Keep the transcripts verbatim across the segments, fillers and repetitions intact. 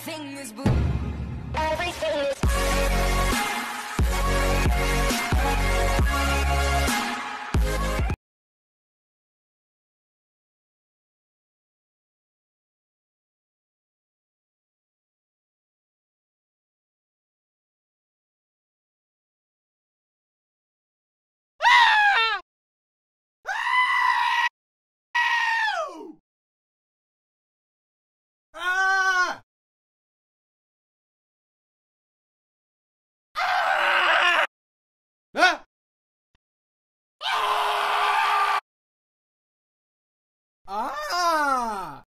Everything is blue. Everything is Ah!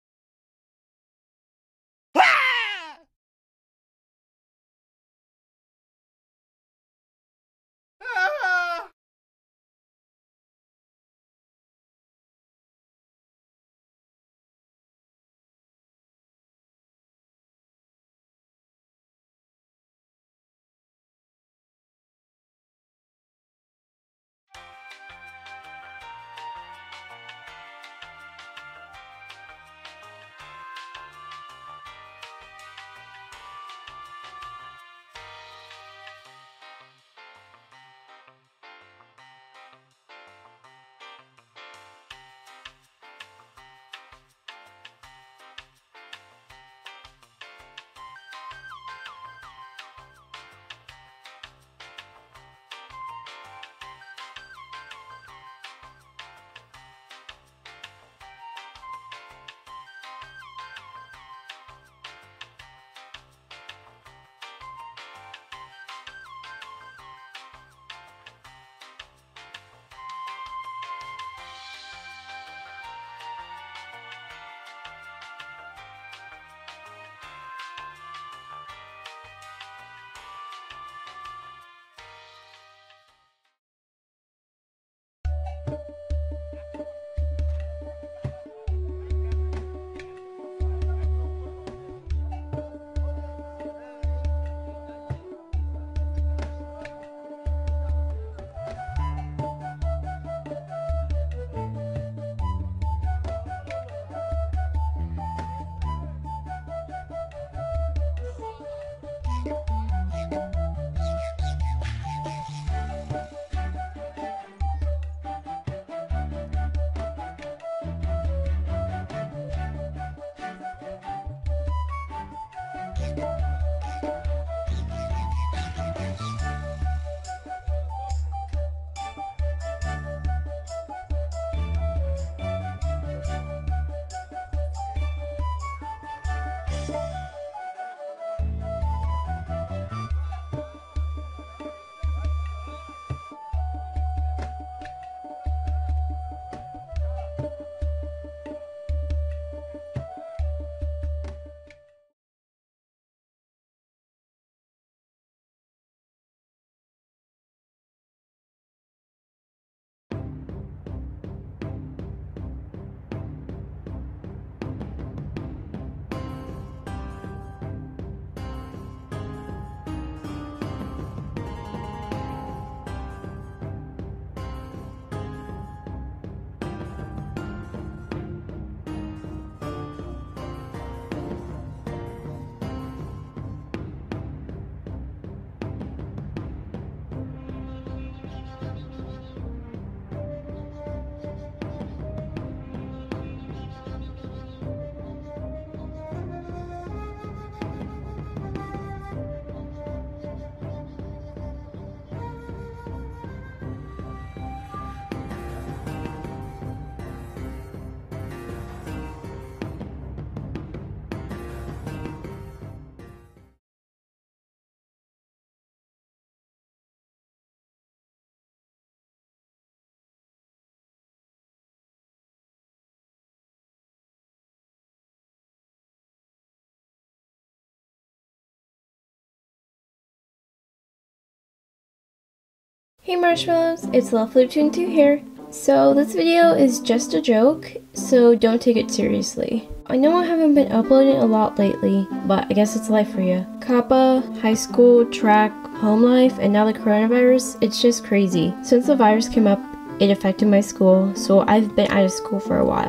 Hey Marshmallows, it's Loveflip twenty-two here. So this video is just a joke, so don't take it seriously. I know I haven't been uploading a lot lately, but I guess it's life for you. Kappa, high school, track, home life, and now the coronavirus, it's just crazy. Since the virus came up, it affected my school, so I've been out of school for a while.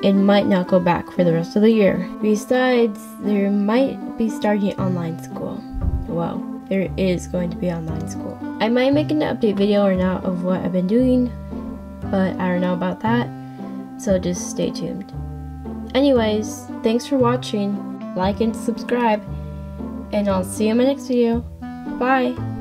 it might not go back for the rest of the year. Besides, there might be starting online school. Well, there is going to be online school. I might make an update video or not of what I've been doing, but I don't know about that, so just stay tuned. Anyways, thanks for watching, like and subscribe, and I'll see you in my next video. Bye!